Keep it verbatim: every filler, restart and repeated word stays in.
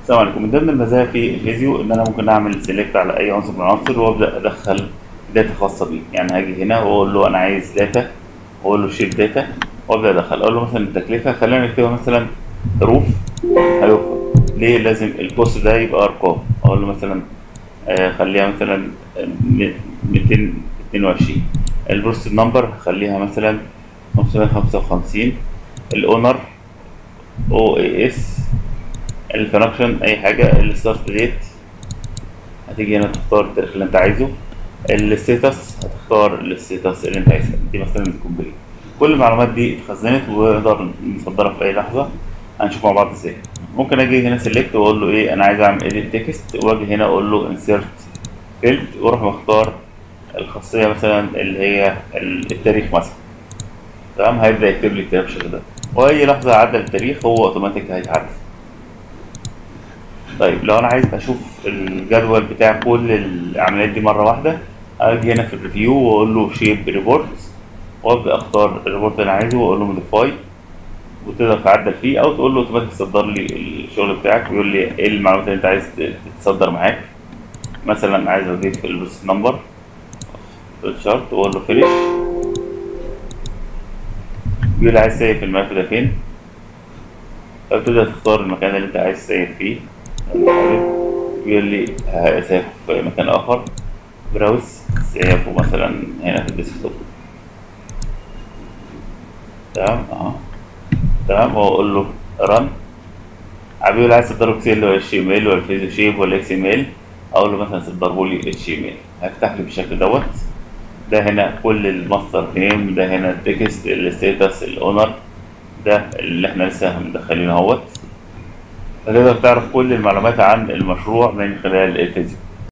السلام عليكم. من ضمن المزايا في الفيزيو ان انا ممكن اعمل سيلكت على اي عنصر من العناصر وابدا ادخل داتا خاصه بيه. يعني هاجي هنا واقول له انا عايز داتا، واقول له شيب داتا، وابدا ادخل. اقول له مثلا التكلفه خلينا نكتبها مثلا روف، هيوفر. ليه لازم الكوست ده يبقى ارقام؟ اقول له مثلا آه خليها مثلا ميتين اتنين وعشرين. البروست نمبر هخليها مثلا خمسمية خمسة وخمسين. الاونر او اي اس. الكونكشن اي حاجه. الستارت ديت هتيجي هنا تختار التاريخ اللي انت عايزه. الستيتس هتختار الستيتس اللي انت عايزها، دي مثلا الكومبليت. كل المعلومات دي اتخزنت ونقدر نصدرها في اي لحظه. هنشوف مع بعض ازاي. ممكن اجي هنا سيلكت واقول له ايه، انا عايز اعمل edit تكست، واجي هنا اقول له insert field، واروح مختار الخاصيه مثلا اللي هي التاريخ مثلا. تمام، هيبدا يكتب لي الكلام بالشكل ده، واي لحظه عدى التاريخ هو اوتوماتيك هيتعدل. طيب لو انا عايز اشوف الجدول بتاع كل العمليات دي مره واحده، اجي هنا في الريفيو واقول له شيب ريبورت، وابدا اختار الريبورت اللي انا عايزه واقول له موديفاي، وتقدر تعدل فيه او تقول له اوتوماتيك صدر لي الشغل بتاعك ويقول لي ايه المعلومات اللي انت عايز تتصدر معاك. مثلا عايز اضيف البروسيس نمبر في الشارت واقول له فينيش، بيقول لي عايز تسيف الملف ده فين، فبتبدا تختار المكان اللي انت عايز تسيف فيه. بيقول لي هسيف في مكان اخر، براوز سيفه مثلا هنا في الديسكتوب. تمام اهو. تمام، واقول له رن. بيقول عايز تصدره اكسل ولا اتش ام ال ولا فيزيو شيب ولا اكس ام ال. اقول له مثلا صدره لي اتش ام ال، هيفتح لي بالشكل دوت. ده هنا كل الماستر نيم، ده هنا التكست، الستاتس، الاونر، ده اللي احنا لسه مدخلينه اهوت. فتقدر تعرف كل المعلومات عن المشروع من خلال الفيزيو.